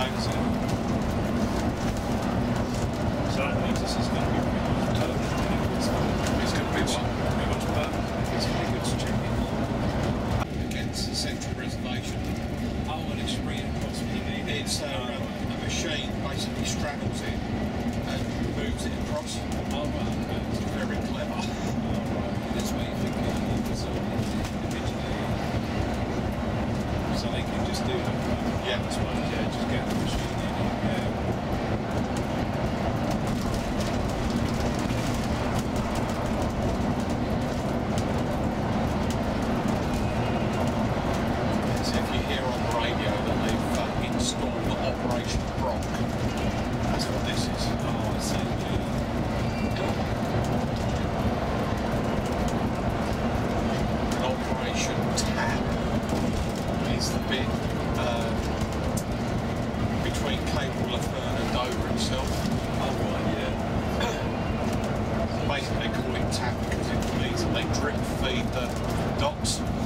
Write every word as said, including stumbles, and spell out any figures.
bags in. So that means this is going to be pretty much totally different. It's going to be what? Pretty much perfect. It's going to be good to check in. Against the central reservation. Oh, and it's free across P D. It's uh, um, a machine basically straddles it and moves it across. Oh, right. Okay. It's very clever. Oh, right. That's why you think it was individually. So they can just do that. Right? Yeah. That's why, yeah, just get the machine in. Yeah. So if you hear on the radio that they've uh, installed the Operation Brock, that's what this is. Oh, I see. Yeah. An Operation Tap is the bit uh, between Cable Laferne and Dover itself. Oh, right, yeah. Basically they call it tap because it means that they drip feed the docks.